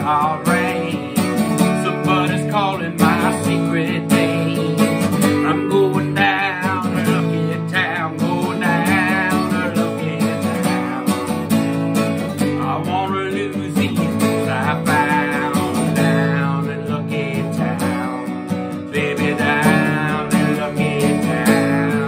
hard rain. Somebody's calling my secret name. I'm going down to Lucky Town, going down to Lucky Town. I wanna lose these things I found down in Lucky Town, baby, down in Lucky Town.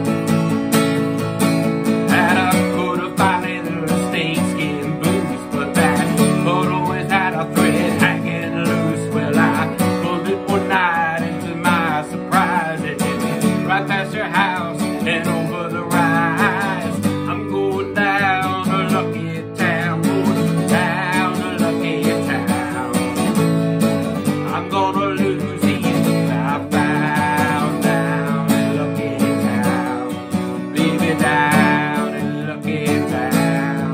Had a coat of fine leather, snakeskin boots, but that coat always had a thread hanging loose. Well, I pulled it one night, and to my surprise, it hit me right past your house and over the rise. I'm going down to Lucky Town, going down to Lucky Town. I'm gonna lose these things I found down in Lucky Town, baby, down in Lucky Town.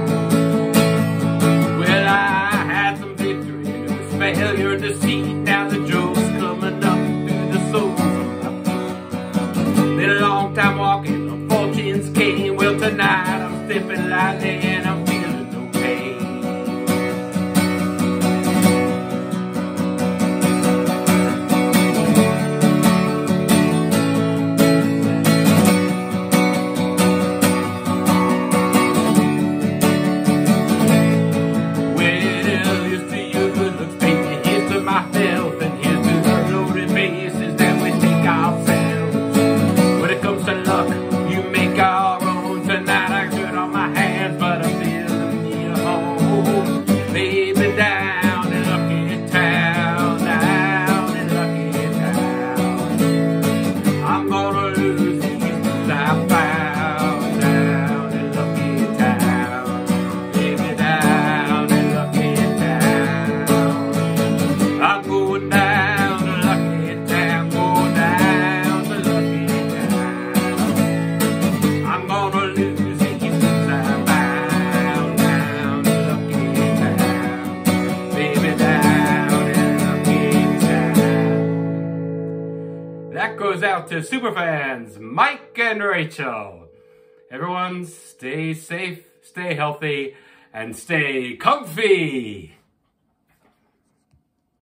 Well, I had some victory, it was failure, deceit. Now the joke's coming up through the soul. Been a long time walking, the fortunes came. Well, tonight I'm stepping lightly and I'm feeling okay. Well, here's to your good looks, baby. Here's to my health, and here's to the loaded bases that we take ourselves. When it comes to luck, you make our own. Tonight I got on my hands, but I'm feeling me a home. Baby, down in Lucky Town, down in Lucky Town. I'm gonna lose these things I found down in Lucky Town, baby, down in Lucky Town. I'm going down to Lucky Town, going down to Lucky Town. I'm gonna lose these things I found down in Lucky Town, baby, down in Lucky Town. That goes out to superfans Mike and Rachel. Everyone stay safe, stay healthy, and stay comfy.